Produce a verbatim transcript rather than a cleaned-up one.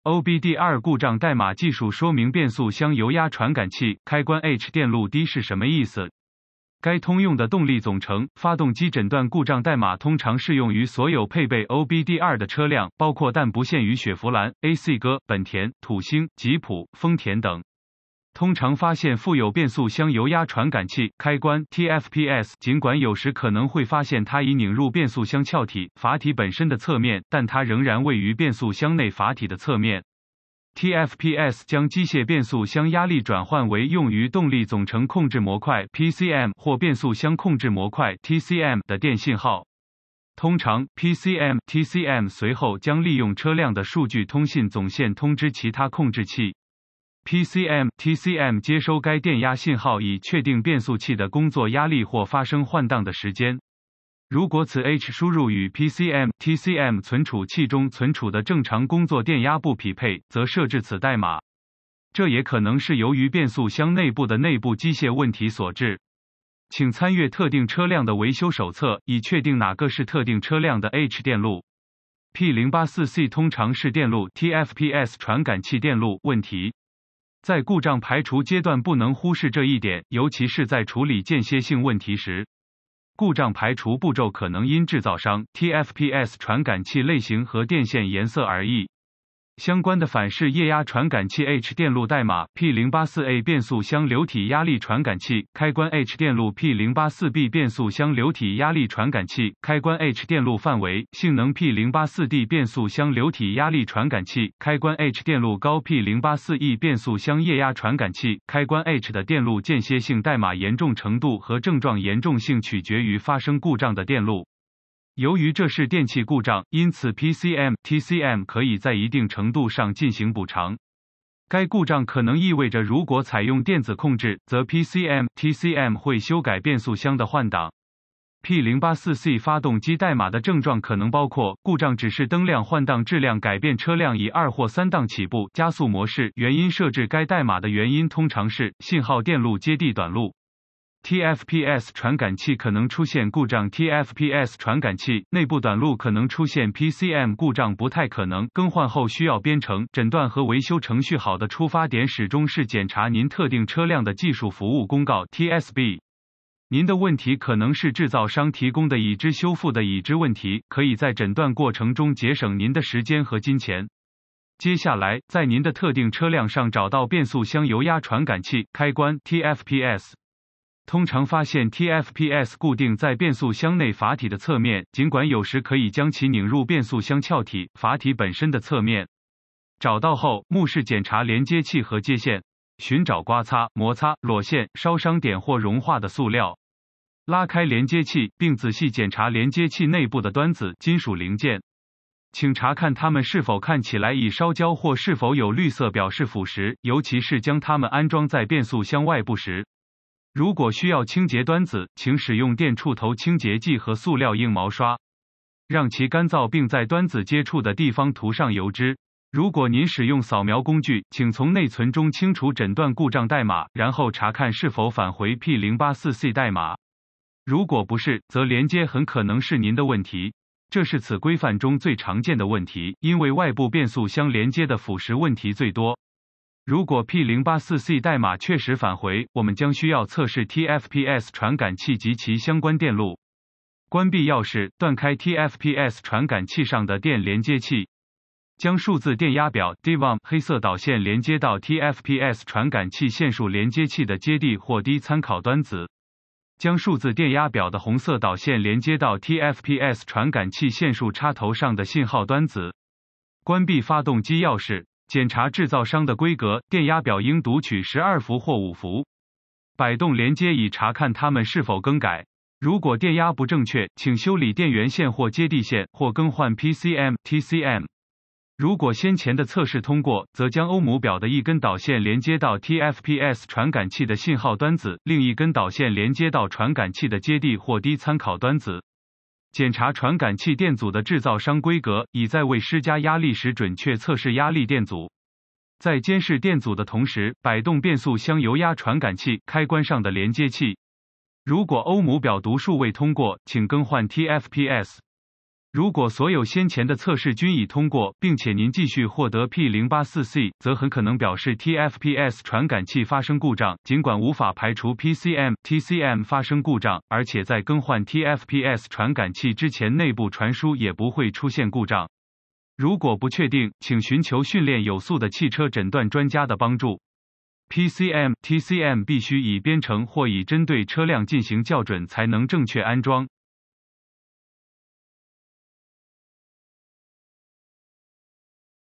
O B D 二 故障代码技术说明变速箱油压传感器开关 H 电路低是什么意思？该通用的动力总成、发动机诊断故障代码通常适用于所有配备 O B D 二 的车辆，包括但不限于雪佛兰、A C 哥、本田、土星、吉普、丰田等。通常发现附有变速箱油压传感器开关 T F P S， 尽管有时可能会发现它已拧入变速箱壳体、阀体本身的侧面，但它仍然位于变速箱内阀体的侧面。T F P S 将机械变速箱压力转换为用于动力总成控制模块 P C M 或变速箱控制模块 T C M 的电信号。通常 P C M、T C M 随后将利用车辆的数据通信总线通知其他控制器。P C M、T C M 接收该电压信号以确定变速器的工作压力或发生换挡的时间。如果此 H 输入与 P C M、T C M 存储器中存储的正常工作电压不匹配，则设置此代码。这也可能是由于变速箱内部的内部机械问题所致。请参阅特定车辆的维修手册，以确定哪个是特定车辆的 H 电路。P 零八四 C 通常是电路 T F P S 传感器电路问题。在故障排除阶段不能忽视这一点，尤其是在处理间歇性问题时。故障排除步骤可能因制造商、T F P S 传感器类型和电线颜色而异。相关的反式液压传感器 H 电路代码 P 零八四 A 变速箱流体压力传感器开关 H 电路 P 零八四 B 变速箱流体压力传感器开关 H 电路范围性能 P 零八四 D 变速箱流体压力传感器开关 H 电路高 P 零八四 E 变速箱液压传感器开关 H 的电路间歇性代码严重程度和症状严重性取决于发生故障的电路。由于这是电气故障，因此 P C M、T C M 可以在一定程度上进行补偿。该故障可能意味着如果采用电子控制，则 P C M、T C M 会修改变速箱的换挡。P 零八四 C 发动机代码的症状可能包括故障指示灯亮换挡质量改变车辆以二或三档起步加速模式，原因设置该代码的原因通常是信号电路接地短路。T F P S 传感器可能出现故障 T F P S 传感器内部短路可能出现 P C M 故障不太可能，更换后需要编程、诊断和维修程序好的出发点始终是检查您特定车辆的技术服务公告 T S B。您的问题可能是制造商提供的已知修复的已知问题，可以在诊断过程中节省您的时间和金钱。接下来，在您的特定车辆上找到变速箱油压传感器开关 T F P S。通常发现 T F P S 固定在变速箱内阀体的侧面，尽管有时可以将其拧入变速箱壳体、阀体本身的侧面。找到后，目视检查连接器和接线，寻找刮擦、摩擦、裸线、烧伤点或融化的塑料。拉开连接器，并仔细检查连接器内部的端子、金属零件。请查看它们是否看起来已烧焦或是否有绿色表示腐蚀，尤其是将它们安装在变速箱外部时。如果需要清洁端子，请使用电触头清洁剂和塑料硬毛刷，让其干燥并在端子接触的地方涂上油脂。如果您使用扫描工具，请从内存中清除诊断故障代码，然后查看是否返回 P 零八四 C 代码。如果不是，则连接很可能是您的问题。这是此规范中最常见的问题，因为外部变速箱连接的腐蚀问题最多。如果 P 零八四 C 代码确实返回，我们将需要测试 T F P S 传感器及其相关电路。关闭钥匙，断开 T F P S 传感器上的电连接器。将数字电压表 D V O M 黑色导线连接到 T F P S 传感器线束连接器的接地或低参考端子。将数字电压表的红色导线连接到 T F P S 传感器线束插头上的信号端子。关闭发动机钥匙。检查制造商的规格，电压表应读取十二伏或五伏。摆动连接以查看它们是否更改。如果电压不正确，请修理电源线或接地线，或更换 P C M、T C M。如果先前的测试通过，则将欧姆表的一根导线连接到 T F P S 传感器的信号端子，另一根导线连接到传感器的接地或低参考端子。检查传感器电阻的制造商规格，以在未施加压力时准确测试压力电阻。在监视电阻的同时，摆动变速箱油压传感器开关上的连接器。如果欧姆表读数未通过，请更换 T F P S。 如果所有先前的测试均已通过，并且您继续获得 P 零八四 C， 则很可能表示 T F P S 传感器发生故障，尽管无法排除 P C M、T C M 发生故障，而且在更换 T F P S 传感器之前，内部传输也不会出现故障。如果不确定，请寻求训练有素的汽车诊断专家的帮助。P C M、T C M 必须已编程或已针对车辆进行校准才能正确安装。